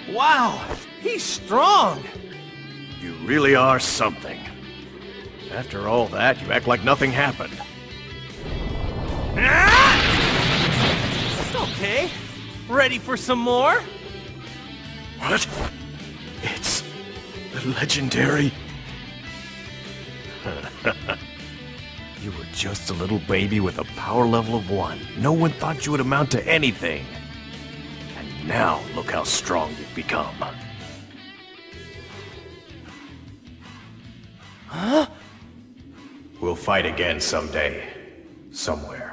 Wow, he's strong! You really are something. After all that, you act like nothing happened. Okay, ready for some more? What? It's the legendary... You were just a little baby with a power level of 1. No one thought you would amount to anything. And now, look how strong you've become. Huh? We'll fight again someday. Somewhere.